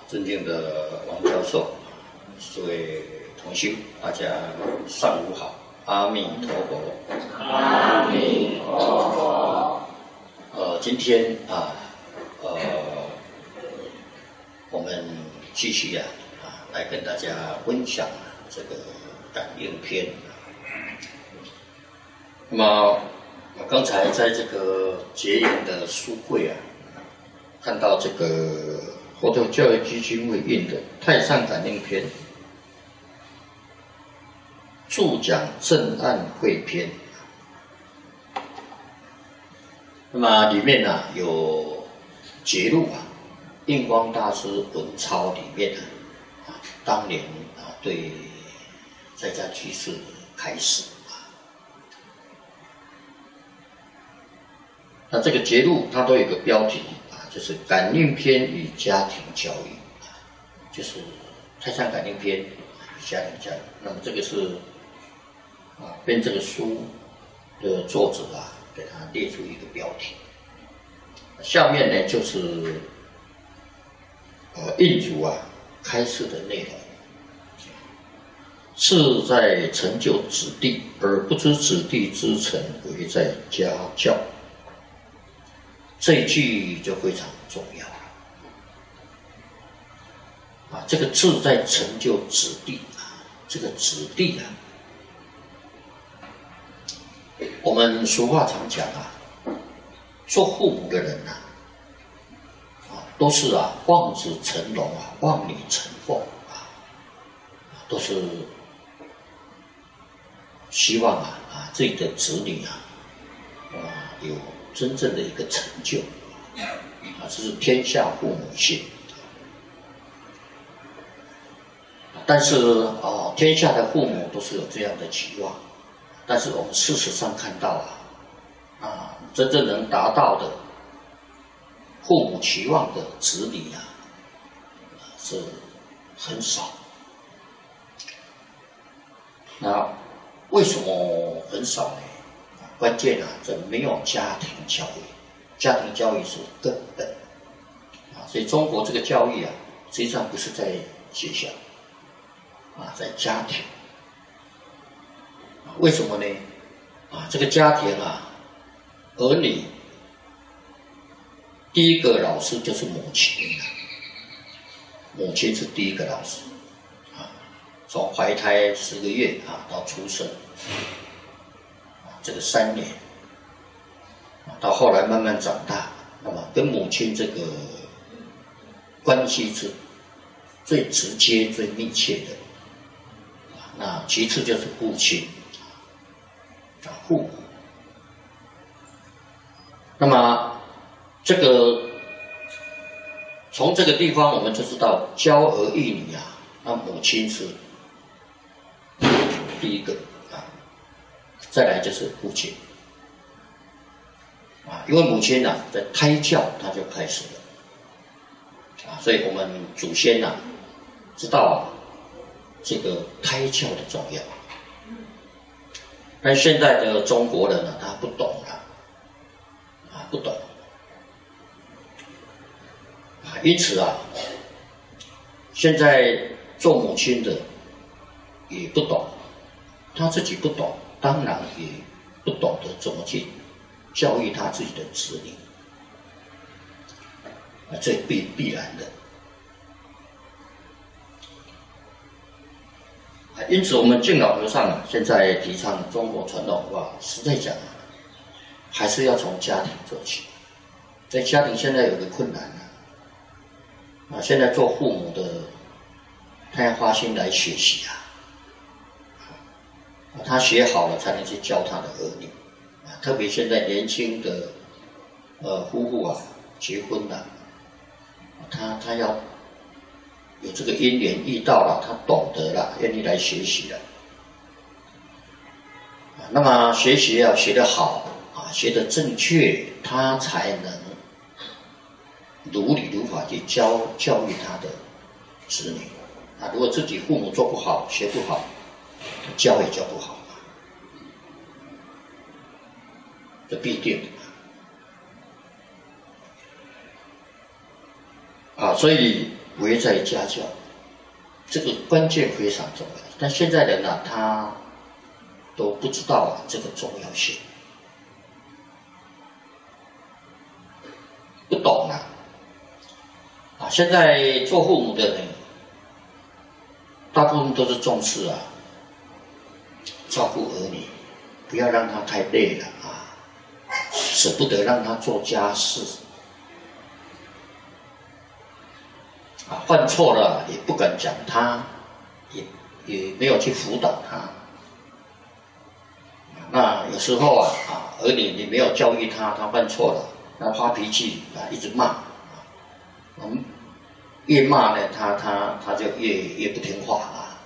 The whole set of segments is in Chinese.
尊敬的王教授，诸位同修，大家上午好，阿弥陀佛。 阿弥陀佛。 今天我们继续来跟大家分享这个感应篇。那么我刚才在这个结缘的书柜看到这个佛陀教育基金会印的《太上感应篇》注讲正案会篇，那么里面有节录印光大师文钞里面当年对在家居士开示那这个节录它都有个标题就是感应篇与家庭教育就是太上感应篇与家庭教育。那么这个是编这个书的作者给他列出一个标题。下面呢就是印主开示的内容，志在成就子弟，而不知子弟之成唯在家教。这一句就非常重要了这个志在成就子弟这个子弟我们俗话常讲做父母的人都是望子成龙望女成凤都是希望自己的子女有真正的一个成就这是天下父母心。但是天下的父母都是有这样的期望，但是我们事实上看到真正能达到的父母期望的子女是很少。那为什么很少呢？关键这没有家庭教育，家庭教育是根本所以中国这个教育实际上不是在学校在家庭为什么呢？这个家庭儿女第一个老师就是母亲母亲是第一个老师从怀胎10个月到出生这个3年到后来慢慢长大，那么跟母亲这个关系是最直接最密切的那其次就是父亲父母。那么这个从这个地方我们就知道教儿育女那母亲是第一个再来就是父亲因为母亲在胎教她就开始了所以我们祖先知道这个胎教的重要。但现在的中国人他不懂不懂因此现在做母亲的也不懂，他自己不懂，当然也不懂得怎么去教育他自己的子女这必然的因此我们敬老和尚现在提倡中国传统文化，实在讲还是要从家庭做起。在家庭现在有个困难现在做父母的他要花心来学习他学好了才能去教他的儿女特别现在年轻的夫妇结婚了他要有这个因缘遇到了，他懂得了，愿意来学习了那么学习要学得好学得正确，他才能如理如法去教育他的子女如果自己父母做不好学不好，教也教不好这必定所以唯在家教，这个关键非常重要。但现在人啊，他都不知道这个重要性，不懂啊。现在做父母的人，大部分都是重视照顾儿女，不要让他太累了舍不得让他做家事犯错了也不敢讲他，也没有去辅导他。那有时候儿女你没有教育他，他犯错了，他发脾气一直骂，越骂呢，他就越不听话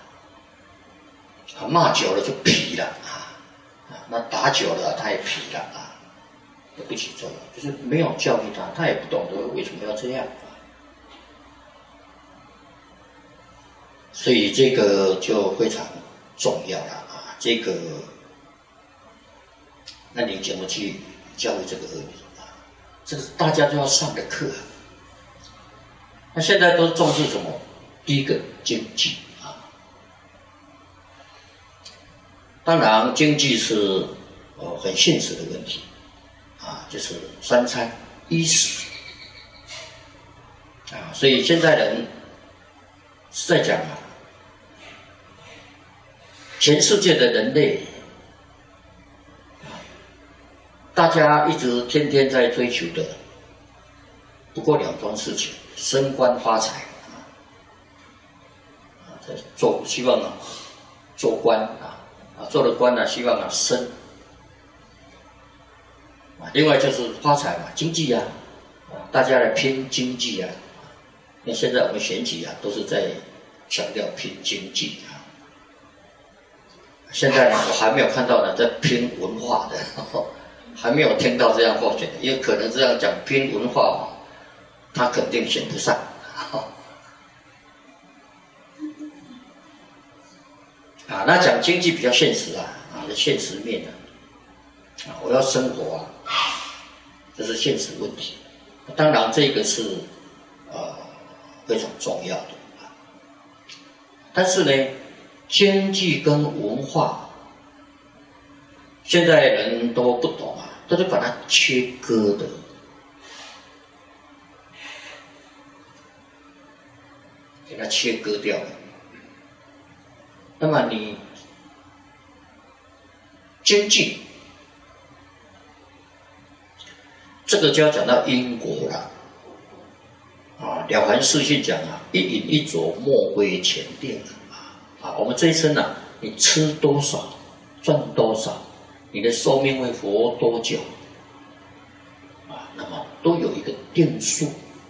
骂久了就皮了那打久了他也皮了都不起作用，就是没有教育他，他也不懂得为什么要这样所以这个就非常重要了这个，那你怎么去教育这个儿女这是大家都要上的课那现在都重视什么？第一个经济当然经济是很现实的问题就是三餐衣食所以现在人是在讲全世界的人类大家一直天天在追求的不过两桩事情，升官发财希望做官做了官希望升另外就是发财经济大家来拼经济那现在我们选举都是在强调拼经济现在我还没有看到在拼文化的还没有听到这样候选的，因为可能这样讲拼文化他肯定选不上那讲经济比较现实现实面我要生活这是现实问题。当然这个是非常重要的但是呢，经济跟文化现在人都不懂都是把它切割的。给它切割掉了。那么你经济，这个就要讲到因果了。了凡四训讲一饮一啄，莫非前定我们这一生你吃多少，赚多少，你的寿命会活多久那么都有一个定数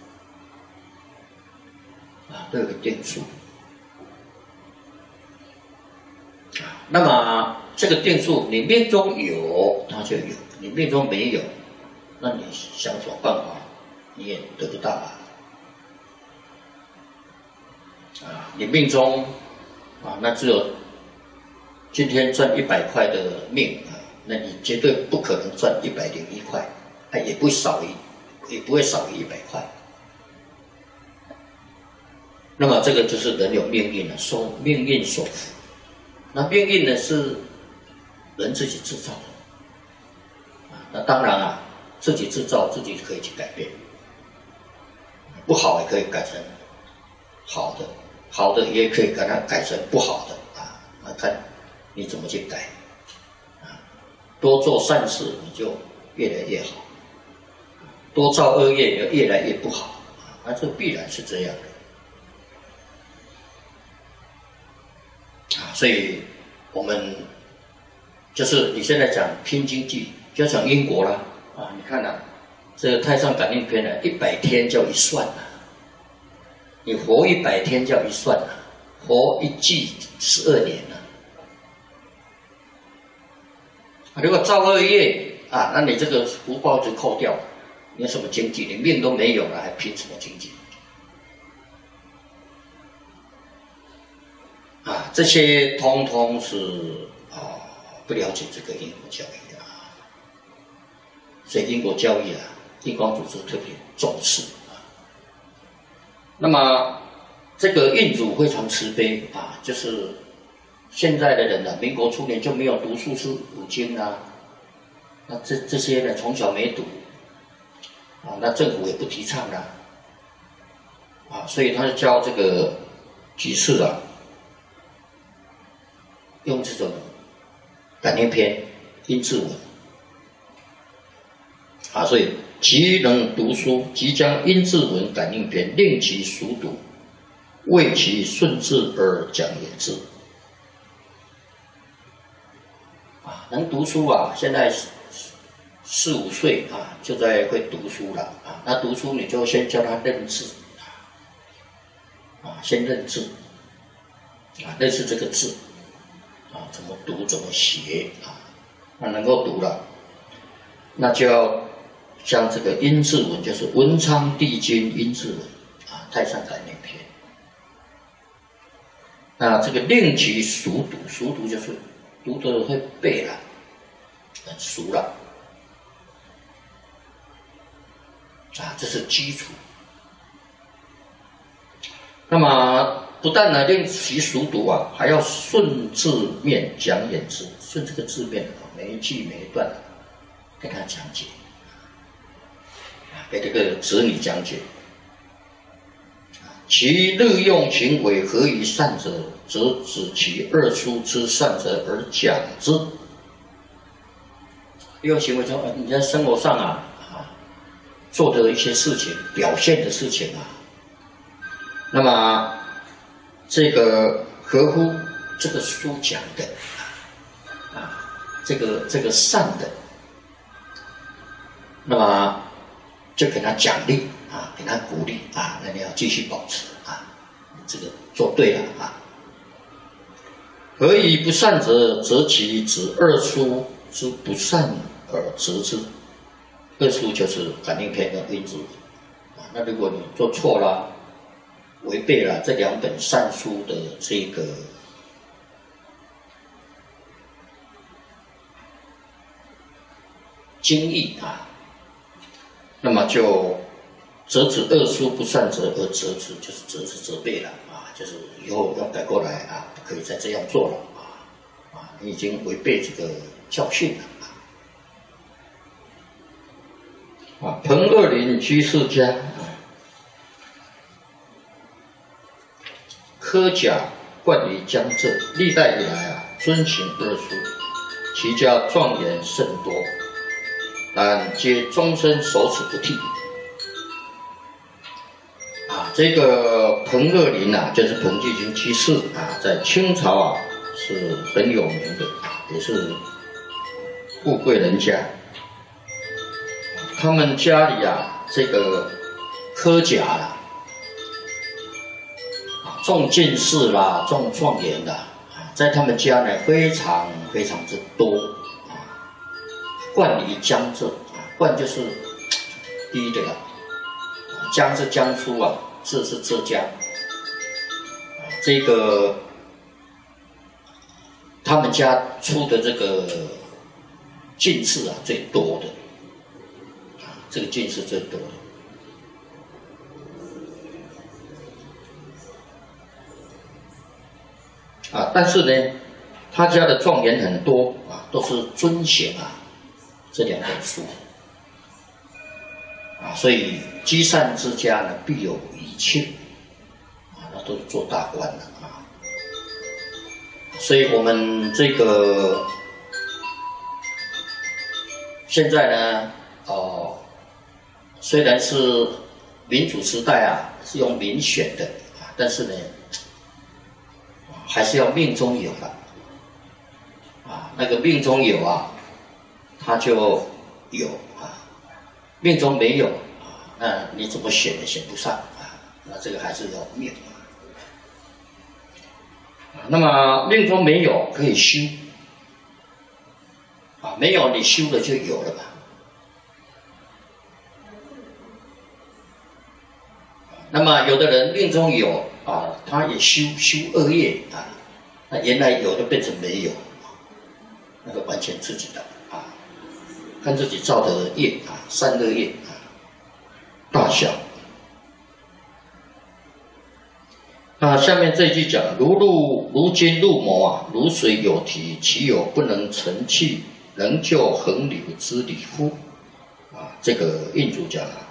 都有个定数那么这个定数，你命中有，它就有；你命中没有，那你想什么办法，你也得不到你命中那只有今天赚100块的命那你绝对不可能赚101块，也不会少于100块。那么这个就是人有命运了，受命运所缚。那命运呢是人自己制造的那当然自己制造自己可以去改变，不好也可以改成好的，好的也可以给它改成不好的那看你怎么去改多做善事你就越来越好，多造恶业也越来越不好这必然是这样的所以我们就是你现在讲拼经济，就要讲因果啦你看这个《太上感应篇》100天叫一算你活100天叫一算活一季12年如果造恶业那你这个福报就扣掉，你有什么经济？你命都没有了，还拼什么经济？这些通通是不了解这个因果教育所以因果教育印光祖师特别重视那么这个印主非常慈悲啊，就是现在的人啊，民国初年就没有读书是五经啊，那这些人从小没读啊，那政府也不提倡啦啊，所以他就教这个居士啊，用这种感应篇、阴字文啊，所以其能读书，即将阴字文感应篇令其熟读，为其顺治而讲也之。啊，能读书啊，现在4、5岁啊，就在会读书了啊。那读书你就先教他认字啊，先认字啊，认识这个字啊，怎么读怎么写啊，那能够读了，那就要像这个阴字文，就是文昌帝君阴字文啊，太上感应篇。那这个令其熟读，熟读就是读得会背了，很熟了啊，这是基础。那么不但呢令其熟读啊，还要顺字面讲演之，顺这个字面每一句每一段给他讲解，给这个子女讲解。其日用行为合于善者，则指其二书之善者而讲之。用行为说，你在生活上啊做的一些事情、表现的事情啊，那么这个合乎这个书讲的啊，这个善的，那么就给他奖励啊，给他鼓励啊，那你要继续保持啊，这个做对了啊。何以不善者，则其指二书之不善而执之。二书就是感应篇跟阴字啊。那如果你做错了，违背了这2本善书的这个经义啊，那么就则指二书不善者而责之，就是责备了啊，就是以后要改过来啊，不可以再这样做了啊，你已经违背这个教训了啊。彭二林居士家科甲冠于江浙，历代以来啊，遵循二书，其家状元甚多，但皆终身守此不替。啊，这个彭二林啊，就是彭继群居士啊，在清朝啊是很有名的，也是富贵人家。他们家里啊，这个科甲啦，中进士啦，中状元啦，在他们家呢非常非常之多啊。冠于江浙啊，冠就是第一的了，江是江苏啊，浙是浙江。这个他们家出的这个进士啊最多的，这个进士最多的。啊，但是呢，他家的状元很多啊，都是遵循啊这2本书啊，所以积善之家呢，必有余庆啊，那都是做大官的啊。所以我们这个现在呢，虽然是民主时代啊，是用民选的啊，但是呢，还是要命中有了啊，那个命中有啊，他就有啊；命中没有啊，那你怎么选也选不上啊。那这个还是要命啊。那么命中没有可以修啊，没有你修了就有了吧。那么有的人命中有啊，他也修恶业啊，那原来有的变成没有，那个完全自己的啊，看自己造的业啊，善恶业啊，大小。 那下面这一句讲：如金入魔啊，如水有体，其有不能成器，能救横流之理乎？啊，这个印主讲啊，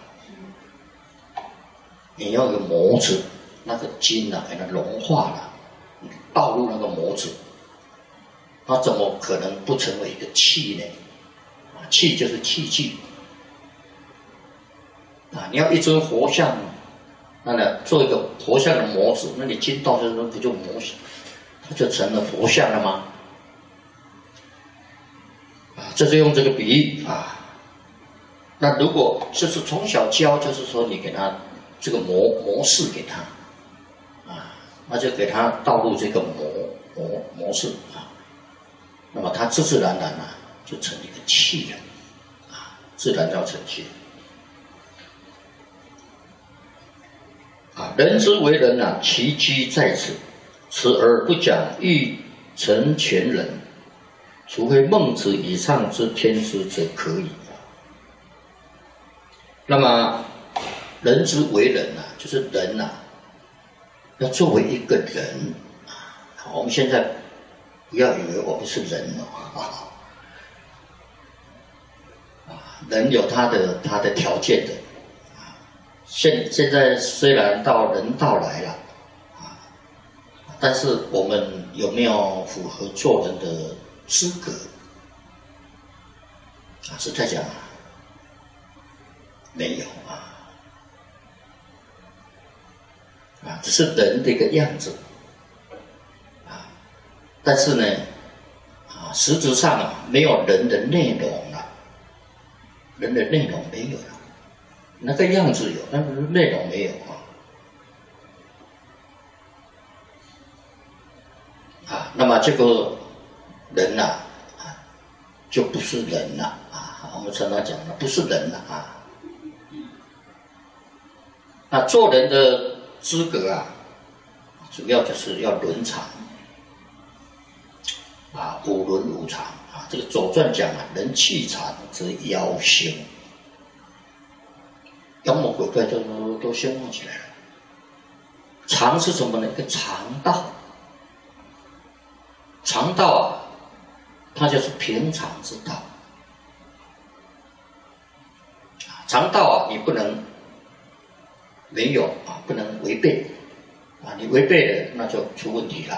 你要有模子，那个金啊给它融化了，你倒入那个模子，它怎么可能不成为一个器呢？啊，器就是器具啊，你要一尊佛像。那呢，做一个佛像的模子，那你金倒这不就模型，它就成了佛像了吗？啊，这是用这个比喻啊。那如果就是从小教，就是说你给他这个模式给他，啊，那就给他倒入这个模式啊，那么他自自然然啊就成一个器了，啊，自然就要成器。啊，人之为人啊，其机在此，此而不讲欲成全人，除非孟子以上之天师则可以。那么，人之为人啊，就是人啊，要作为一个人啊，我们现在不要以为我们是人哦，人有他的条件的。现在虽然到人道来了，啊，但是我们有没有符合做人的资格？啊，实在讲啊，没有啊，只是人的一个样子，啊，但是呢，啊，实质上啊，没有人的内容了，人的内容没有了。那个样子有，但是内容没有啊。那么这个人呐，就不是人了啊。我们常常讲的不是人了啊。那做人的资格啊，主要就是要伦常啊，五伦五常啊。这个《左传》讲啊，人气长则妖兴。妖魔鬼怪都兴旺起来了。常是什么呢？一个常道。常道啊，它就是平常之道。常道啊，你不能没有啊，不能违背啊，你违背了那就出问题了。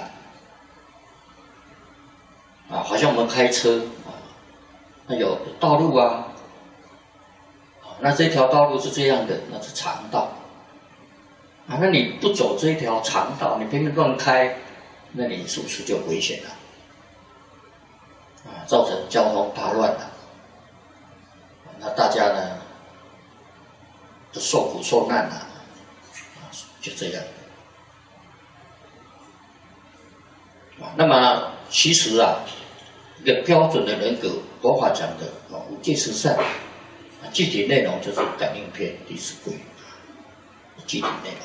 啊，好像我们开车啊，那有道路啊。那这条道路是这样的，那是常道啊。那你不走这一条常道，你偏偏乱开，那你是不是就危险了？啊，造成交通大乱了。那大家呢，都受苦受难了，啊，就这样。啊，那么其实啊，一个标准的人格，佛法讲的五戒十善。具体内容就是《感应篇》第10归，具体内容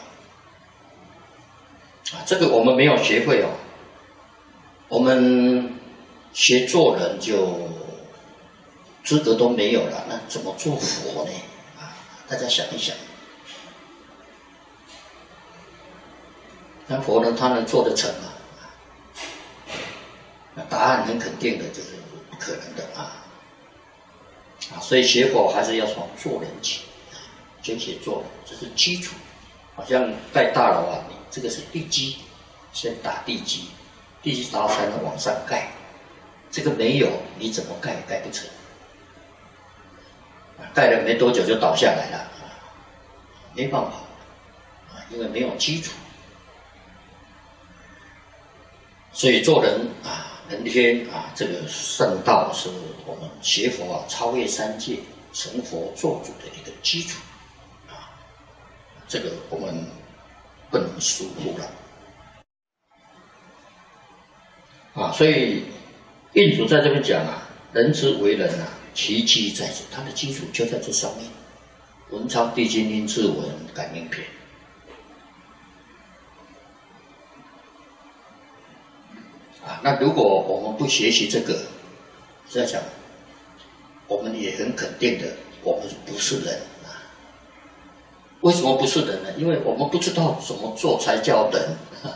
啊，这个我们没有学会哦。我们学做人就资格都没有了，那怎么做佛呢？啊，大家想一想，那佛呢，他能做得成吗？那答案很肯定的，就是不可能的啊。啊，所以学佛还是要从做人起，先学做人，这是基础。好像盖大楼啊，你这个是地基，先打地基，地基打好才能往上盖。这个没有，你怎么盖也盖不成。盖了没多久就倒下来了，没办法，因为没有基础。所以做人啊。人天啊，这个圣道是我们学佛啊，超越三界、成佛做主的一个基础啊，这个我们不能疏忽了啊。所以印主在这边讲啊，人之为人啊，其基在此，它的基础就在这上面。文昌帝君应自文感应篇。啊，那如果我们不学习这个，这样讲，我们也很肯定的，我们不是人啊。 为什么不是人呢？因为我们不知道怎么做才叫人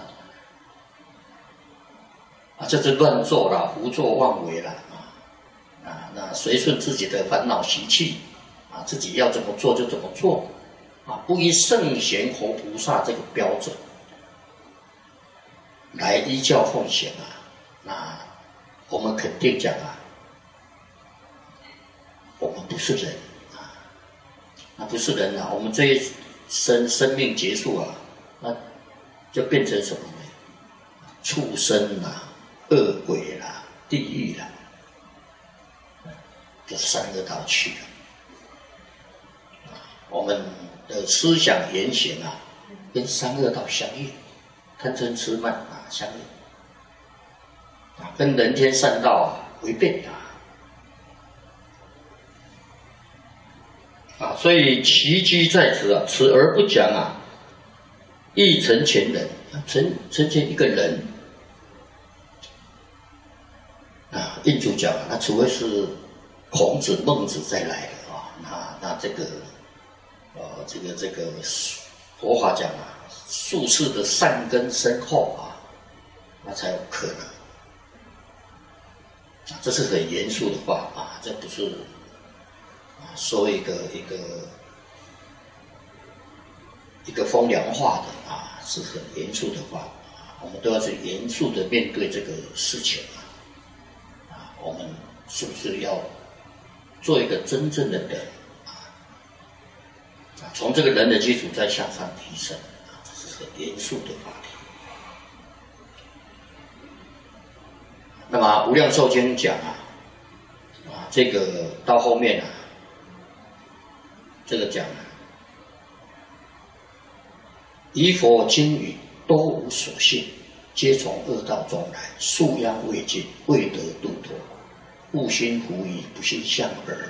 啊，就是乱做啦，胡作妄为啦那随顺自己的烦恼习气啊，自己要怎么做就怎么做啊，不依圣贤活菩萨这个标准来依教奉行啊，那我们肯定讲啊，我们不是人啊，那不是人啊，我们这一生命结束啊，那就变成什么呢？畜生啦、恶鬼啦、地狱啦，就三恶道去了。我们的思想言行啊，跟三恶道相应，贪嗔痴慢啊相应啊，跟人天善道啊违背啊，所以其机在此啊，此而不讲啊，亦成前人，成全一个人啊。印主讲啊，那除非是孔子、孟子再来的啊，那这个这个佛法讲啊，术士的善根深厚啊，那才有可能啊。这是很严肃的话啊，这不是说一个风凉话的啊，是很严肃的话啊，我们都要去严肃的面对这个事情啊，我们是不是要做一个真正的人啊？从这个人的基础再向上提升啊，这是很严肃的话题。那么《无量寿经》讲啊，这个到后面啊。这个讲以佛经语都无所信，皆从恶道中来，树殃未尽，未得度脱，悟心狐疑，不信相耳。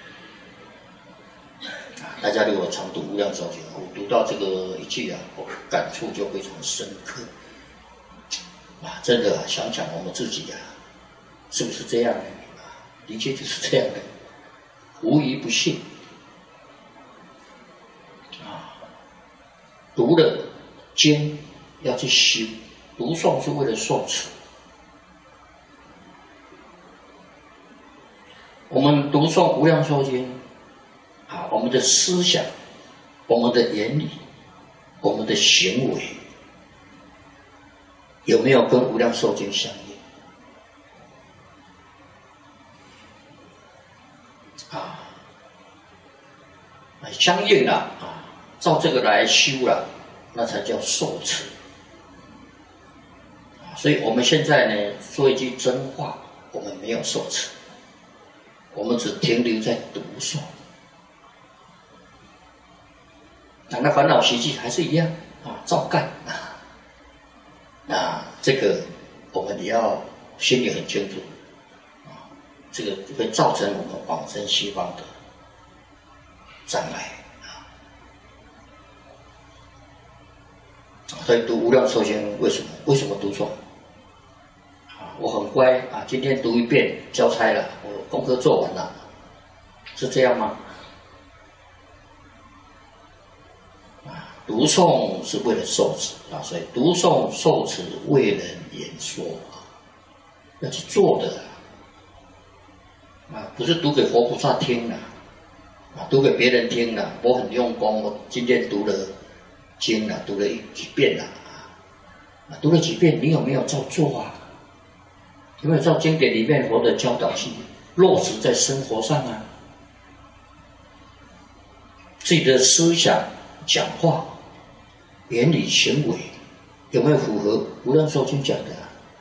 大家如果常读《无量寿经》，我读到这个一句啊，我感触就非常深刻啊！真的想想我们自己啊，是不是这样的？的确就是这样的，狐疑不信。读了经要去修，读诵是为了受持。我们读诵《无量寿经》啊，我们的思想、我们的言语、我们的行为，有没有跟《无量寿经》相应？相应了啊！照这个来修了，那才叫受持。所以我们现在呢，说一句真话，我们没有受持，我们只停留在读诵。那烦恼习气还是一样啊，照干啊。那这个我们也要心里很清楚啊，这个会造成我们往生西方的障碍。所以读《无量寿经》为什么读诵？我很乖啊，今天读一遍交差了，我功课做完了，是这样吗？读诵是为了受持啊，所以读诵受持为人言说啊，要去做的啊，不是读给佛菩萨听的啊，读给别人听的。我很用功，我今天读了经了，读了几遍了啊，读了几遍，你有没有照做啊？有没有照经典里面佛的教导去落实在生活上啊？自己的思想、讲话、言语、行为，有没有符合《无量寿经》讲的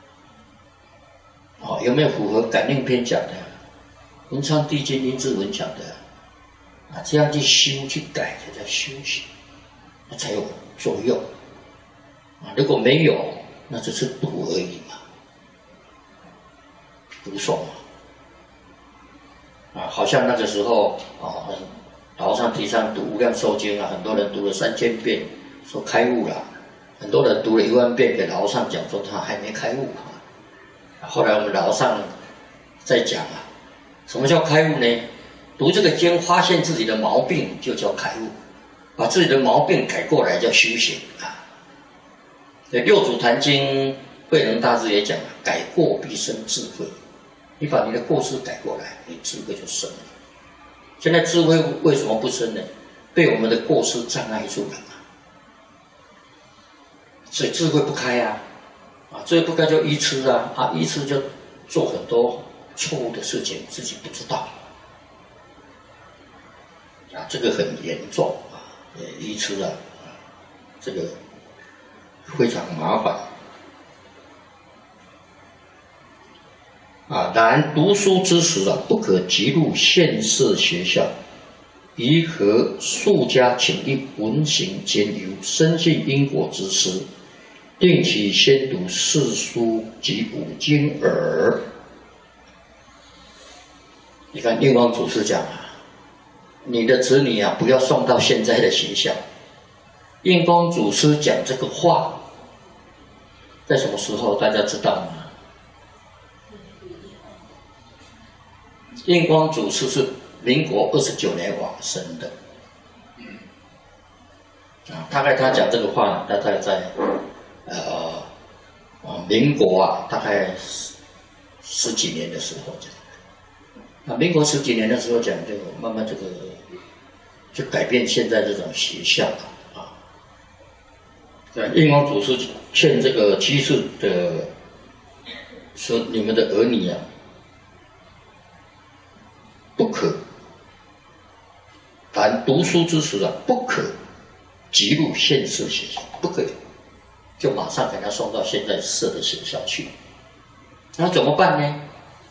啊？有没有符合《感应篇》讲的？文昌帝君阴骘文讲的啊？这样去修去改，才叫修行，那才有作用啊！如果没有，那只是读而已嘛，读诵啊，好像那个时候啊，老上提倡读《无量寿经》啊，很多人读了3000遍，说开悟了；很多人读了10000遍，给老上讲说他还没开悟啊。后来我们老上在讲啊，什么叫开悟呢？读这个经，发现自己的毛病就叫开悟。 把自己的毛病改过来叫修行啊。六祖坛经慧能大师也讲了，改过必生智慧。你把你的过失改过来，你智慧就生了。现在智慧为什么不生呢？被我们的过失障碍住了嘛。所以智慧不开啊，智慧不开就愚痴啊，愚痴就做很多错误的事情，自己不知道。这个很严重啊，愚痴啊，这个非常麻烦。然读书之时不可急入现世学校，宜和数家请益，文行兼优，深信因果之师，定期先读四书及五经耳。你看印光祖师讲你的子女不要送到现在的学校。印光祖师讲这个话，在什么时候大家知道吗？印光祖师是民国29年往生的，大概他讲这个话，大概在民国大概十几年的时候讲。民国十几年的时候讲，这个慢慢这个就改变现在这种学校印光祖师劝这个居士的说：“你们的儿女不可，凡读书之时不可急入现世学校，不可以就马上给他送到现在设的学校去。那怎么办呢？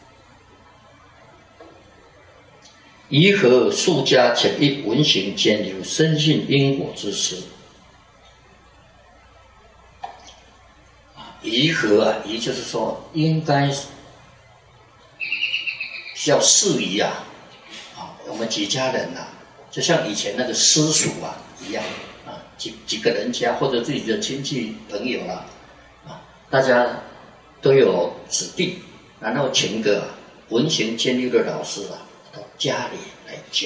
宜和数家请益，文行兼优，深信因果之师。宜和宜就是说应该要适宜我们几家人就像以前那个私塾一样几个人家或者自己的亲戚朋友大家都有子弟，然后请个文行兼优的老师到家里来教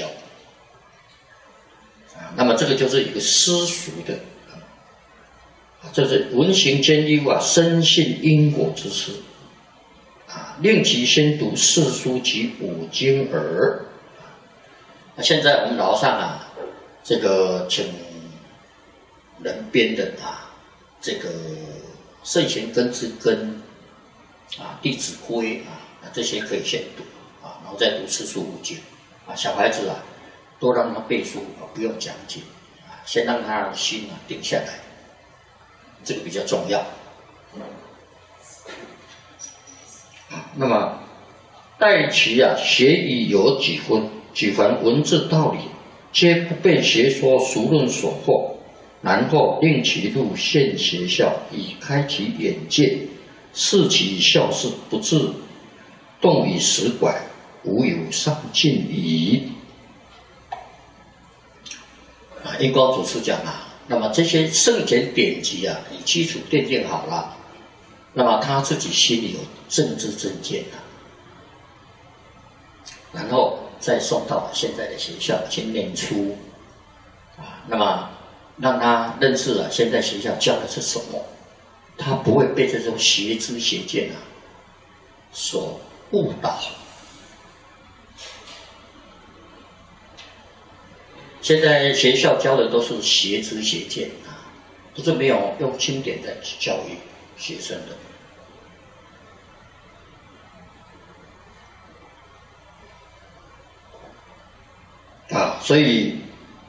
那么这个就是一个私塾的这是文行兼优深信因果之师令其先读四书及五经耳。现在我们楼上这个请人编的这个圣贤根之根弟子规这些可以先读然后再读四书五经小孩子多让他背书不用讲解先让他的心定下来，这个比较重要。那么待其学已有几分，举凡文字道理，皆不被学说俗论所惑，然后令其入现学校，以开其眼界，示其孝事，不至动以食拐，无有上进矣。印光祖师讲那么这些圣贤典籍你基础奠定好了，那么他自己心里有正知正见然后再送到现在的学校去念书那么让他认识现在学校教的是什么，他不会被这种邪知邪见所误导。现在学校教的都是邪知邪见都是没有用经典在教育学生的所以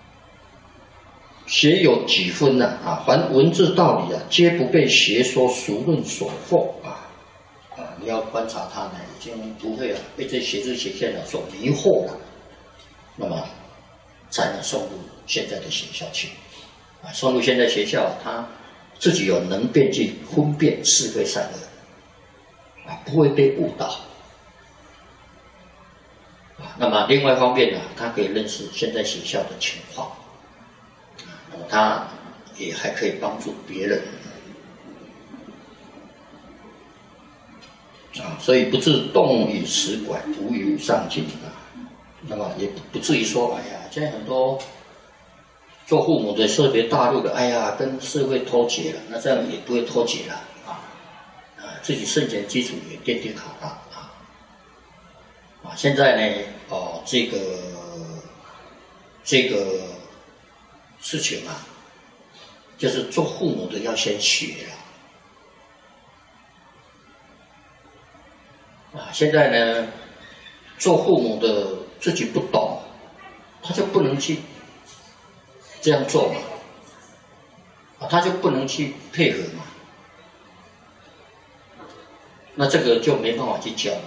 学有几分凡文字道理皆不被学说俗论所惑你要观察他已经不会被这邪知邪见所迷惑了，那么才能送入现在的学校去送入现在学校，他自己有能辨去分辨是非善恶不会被误导那么另外一方面他可以认识现在学校的情况那么他也还可以帮助别人所以不至动以食拐，无有上进那么也不至于说现在很多做父母的特别大陆的，哎呀，跟社会脱节了，那这样也不会脱节了自己圣贤基础也奠定好了现在呢，这个事情就是做父母的要先学现在呢，做父母的自己不懂，他就不能去这样做他就不能去配合那这个就没办法去教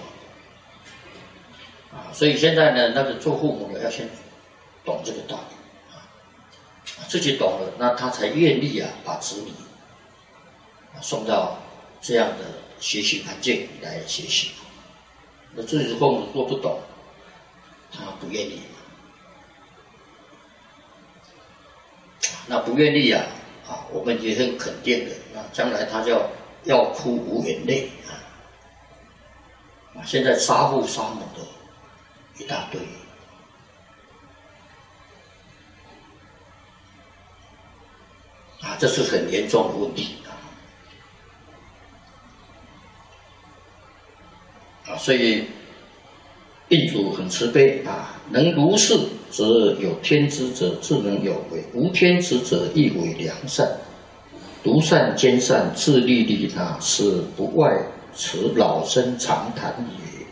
所以现在呢，那个做父母的要先懂这个道理自己懂了，那他才愿意把子女送到这样的学习环境来学习。那自己父母若不懂，他不愿意那不愿意我们也很肯定的，那将来他就要哭无眼泪现在杀父杀母的一大堆这是很严重的问题所以印主很慈悲能如是，则有天知者自能有为；无天知者亦为良善。独善兼善，自利利是不外此老生常谈也。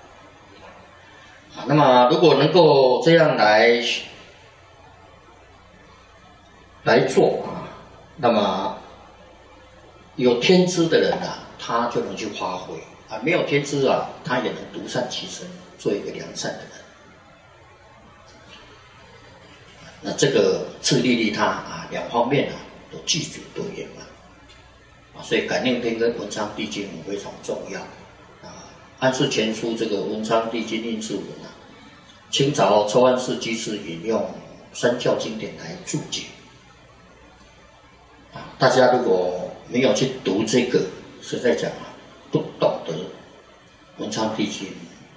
那么，如果能够这样来做那么有天资的人他就能去发挥没有天资他也能独善其身，做一个良善的人。那这个自利利他两方面都具足都圆满所以感应篇跟文昌帝君非常重要安世全书这个文昌帝君应制文清朝抽安世居士引用三教经典来注解大家如果没有去读这个，实在讲不懂得文昌帝君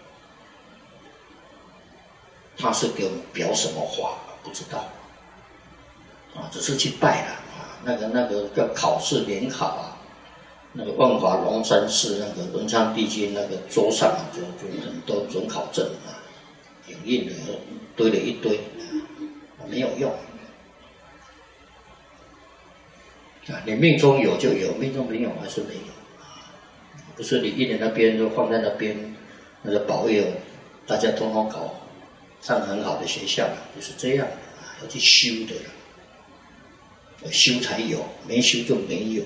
他是给我们表什么法不知道只是去拜了那个要考试联考那个万华龙山寺那个文昌帝君那个桌上就很多准考证影印的堆了一堆没有用你命中有就有，命中没有还是没有不是你印在那边就放在那边那个保佑大家通通考上很好的学校就是这样要去修的修才有，没修就没有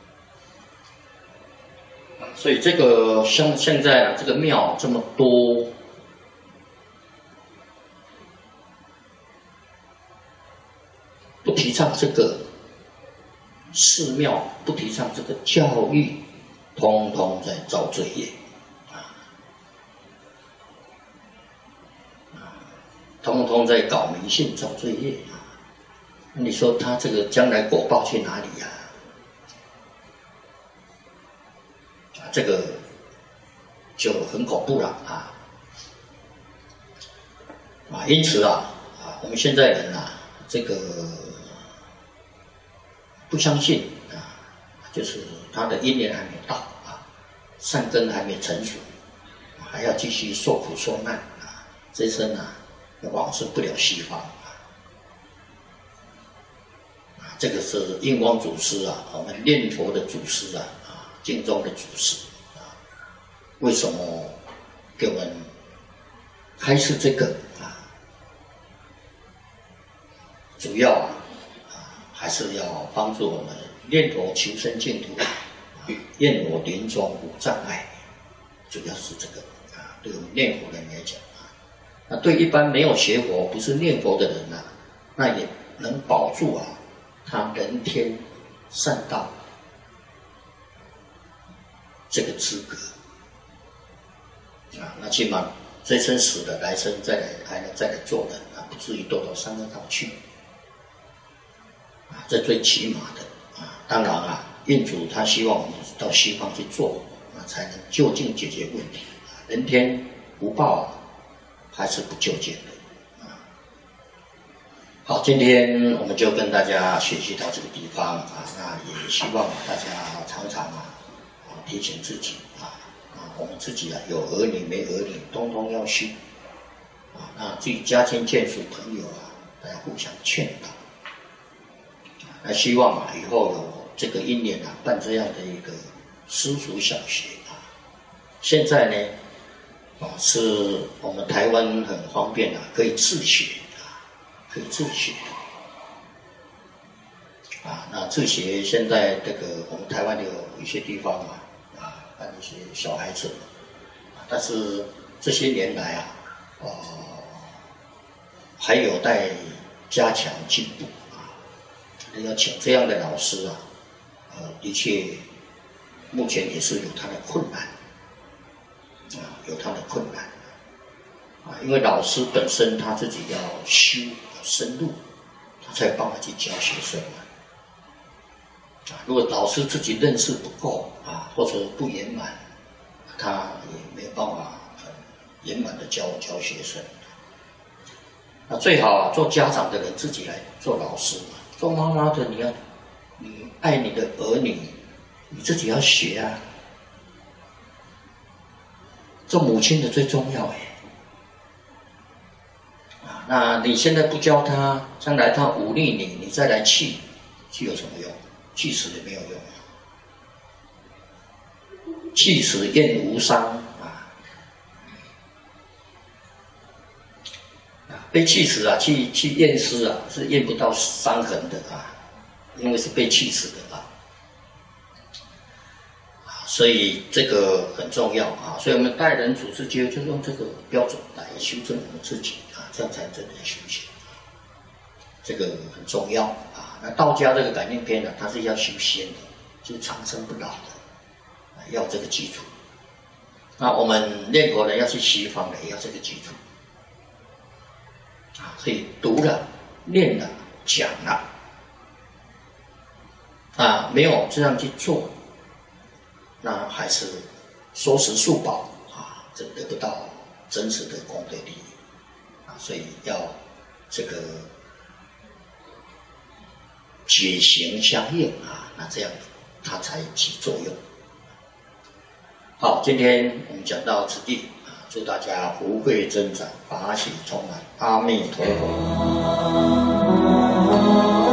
所以这个像现在这个庙这么多不提倡这个寺庙，不提倡这个教育，通通在造罪业通通在搞迷信造罪业你说他这个将来果报去哪里这个就很恐怖了因此我们现在人这个不相信就是他的因缘还没到善根还没成熟，还要继续受苦受难这一生往生不了西方这个是印光祖师我们念佛的祖师经中的祖师为什么给我们开示这个主要还是要帮助我们念佛求生净土愿我临终无障碍，主要是这个对我们念佛人来讲那对一般没有学佛不是念佛的人那也能保住他人天善道这个资格那起码这生死了，来生还能再来做人不至于堕到三恶道去这最起码的当然印主他希望我们到西方去做才能就近解决问题人天福报还是不究竟的好，今天我们就跟大家学习到这个地方啊，那也希望大家常常提醒自己我们自己有儿女没儿女，通通要修那自己家亲眷属朋友大家互相劝导那希望以后有这个因缘办这样的一个私塾小学现在呢是我们台湾很方便可以自学。可以自学那自学现在这个我们台湾有一些地方办一些小孩子但是这些年来还有待加强进步要请这样的老师的确目前也是有他的困难有他的困难因为老师本身他自己要修深入，他才有办法去教学生如果老师自己认识不够或者不圆满，他也没有办法很圆满的教学生。那最好做家长的人自己来做老师做妈妈的你爱你的儿女，你自己要学做母亲的最重要那你现在不教他，将来他忤逆你，你再来气有什么用？气死也没有用气死厌无伤被气死去验尸是验不到伤痕的因为是被气死的所以这个很重要所以我们待人处事就用这个标准来修正我们自己这样才真正修行这个很重要那道家这个感应篇它是要修仙的，就是长生不老的要这个基础那我们念佛人要去西方的也要这个基础所以读了念了讲了没有这样去做，那还是说食数宝这得不到真实的功德利益所以要这个解行相应那这样它才起作用。好，今天我们讲到此地祝大家福慧增长，法喜充满，阿弥陀佛。